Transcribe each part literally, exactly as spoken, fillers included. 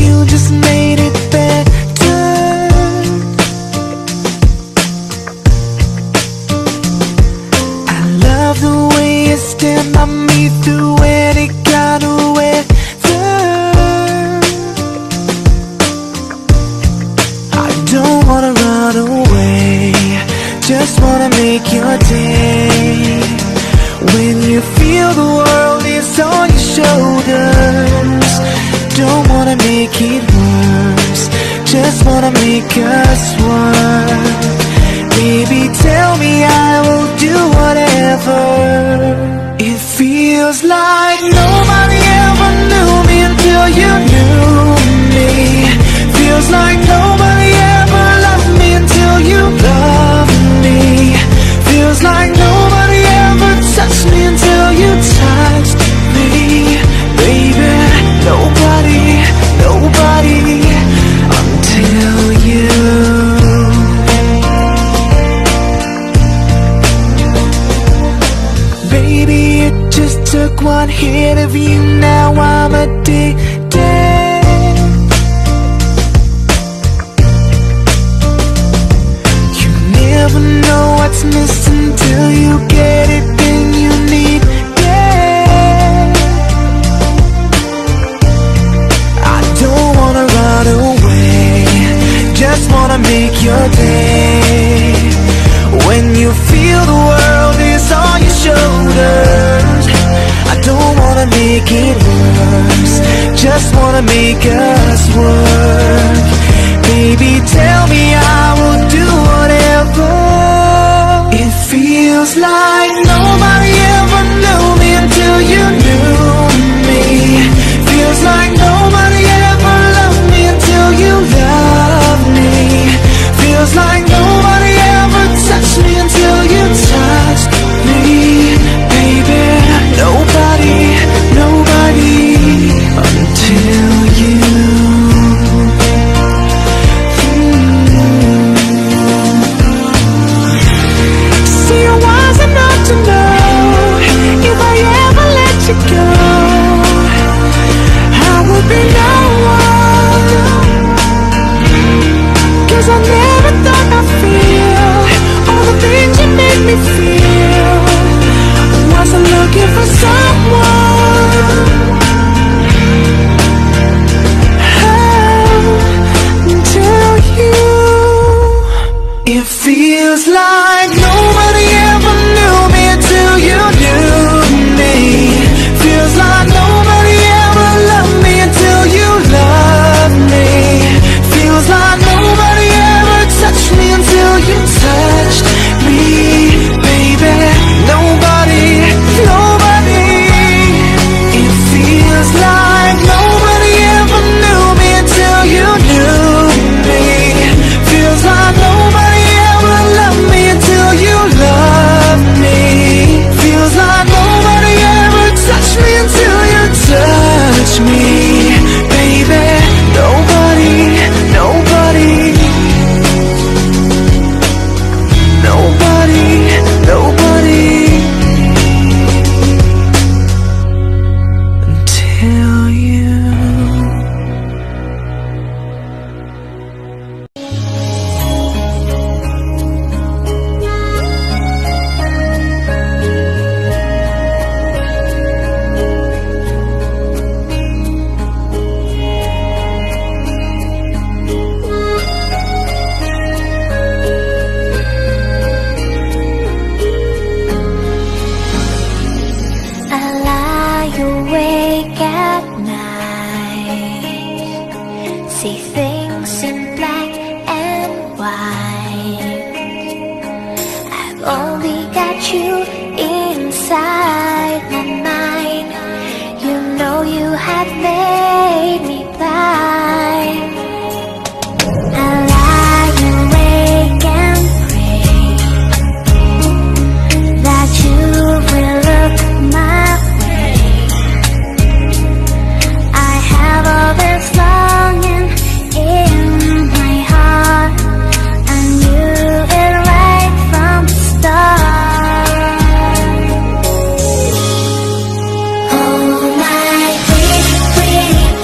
you just made it better. I love the way you stand by me through any kind of weather. I don't wanna run away, just wanna make your day. When you feel the world is on your shoulders, don't wanna make it worse, just wanna make us work. Baby, tell me, I will do whatever. It feels like nobody ever knew me until you knew me. Feels like nobody ever loved me until you loved me. Feels like nobody ever touched me until you touched me. Baby, nobody, nobody until you. Baby, it just took one hit of you, now I'm addicted. You never know what's missing till you get it, then you need it. I don't wanna run away, just wanna make your day. When you feel the world is on your shoulders, I don't wanna make it worse, just wanna make us work. Baby, tell me, I will do whatever. It feels like nobody ever knew me until you knew me. Feels like nobody ever loved me until you loved me. Feels like nobody ever touched me until you touched me. Baby, nobody, nobody until you. See, I wasn't enough to know if I ever let you go, I would be no one. Cause I never thought I'd feel all the things you made me feel. I wasn't looking for someone, oh, until you. It feels like nobody ever knew me until you knew me. Feels like nobody ever loved me until you loved me. Feels like nobody ever touched me until you touched me. Baby, nobody, nobody. It feels like nobody ever knew me until you knew me. Feels like nobody ever loved me until you loved me. Feels like nobody ever touched me until you touched me. Baby, nobody, nobody, nobody, nobody until you. I lie awake at night, see things in black and white. I've only got you inside my mind. You know you have made me blind. I lie awake and pray that you will look my way. I have all this longing in my heart. I knew it right from the start. Oh my pretty, pretty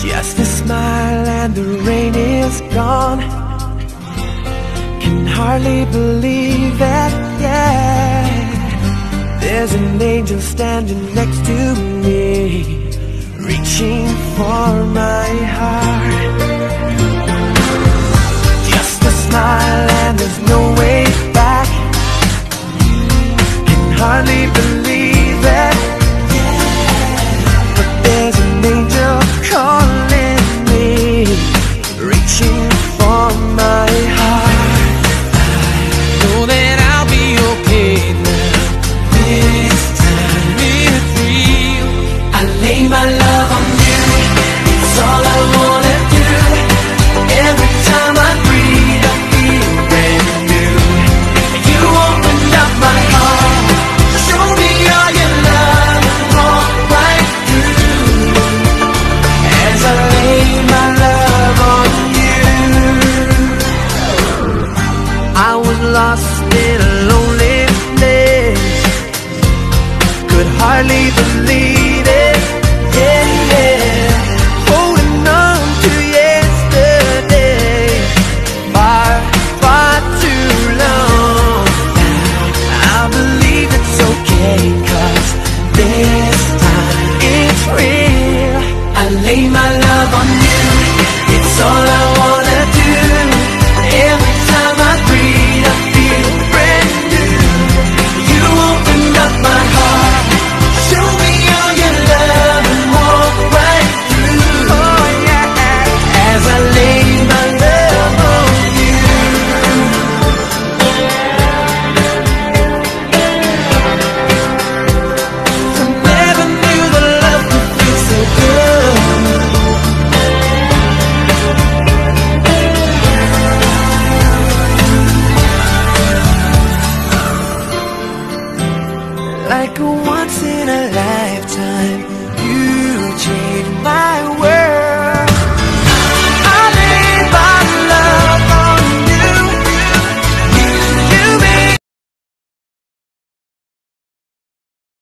Just a smile and the rain is gone. Can hardly believe it, yeah. There's an angel standing next to me, reaching for my heart. Just a smile and there's no way back. Can hardly believe